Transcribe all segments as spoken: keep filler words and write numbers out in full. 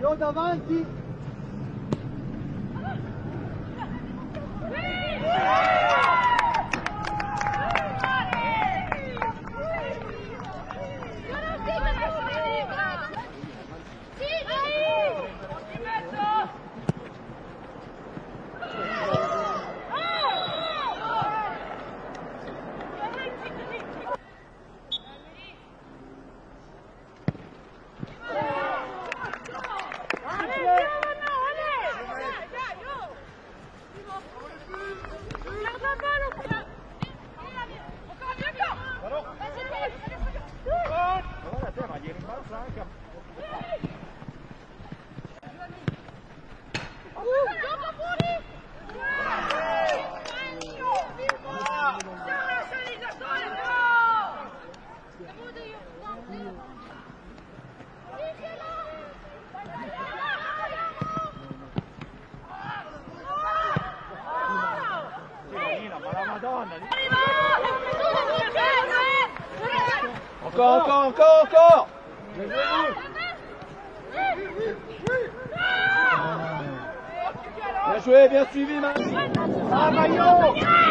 Gio davanti. Encore, encore, encore, encore. Bien joué, bien suivi, ah, Maillot.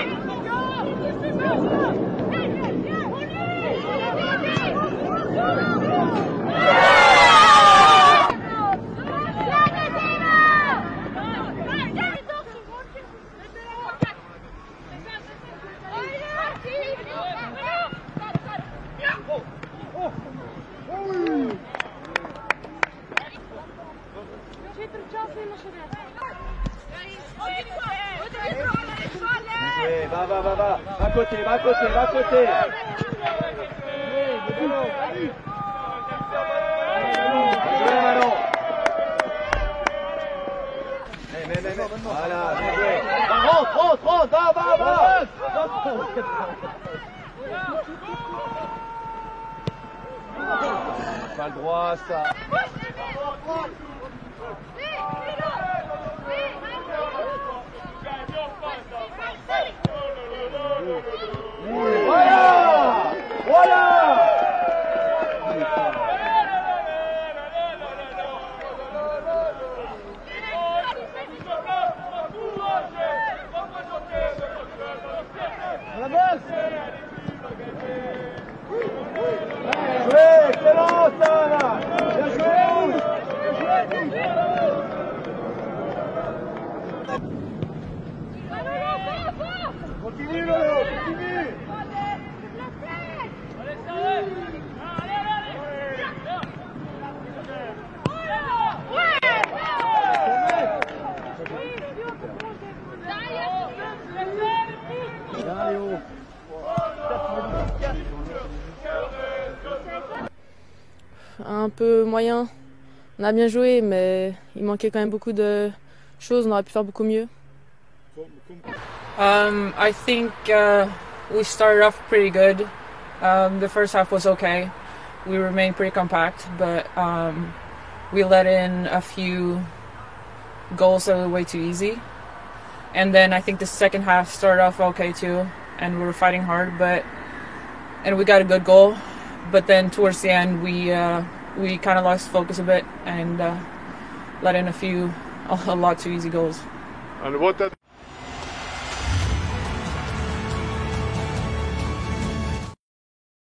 Va, va, va, va, va à côté, va à côté, va à côté. Voilà, bien joué. Rentre, rentre, rentre, va, va, va. Pas le droit, ça. Voilà! Voilà! La base! Bien joué! Excellent ça là! Bien joué! Bien joué! Continue Lolo! Continue! Un peu moyen. On a bien joué, mais il manquait quand même beaucoup de choses. On aurait pu faire beaucoup mieux. Um, I think uh, we started off pretty good. Um, the first half was okay. We remained pretty compact, but um, we let in a few goals that were way too easy. And then I think the second half started off okay too, and we were fighting hard, but and we got a good goal. But then towards the end, we uh, we kind of lost focus a bit and uh, let in a few, a lot too easy goals. And what that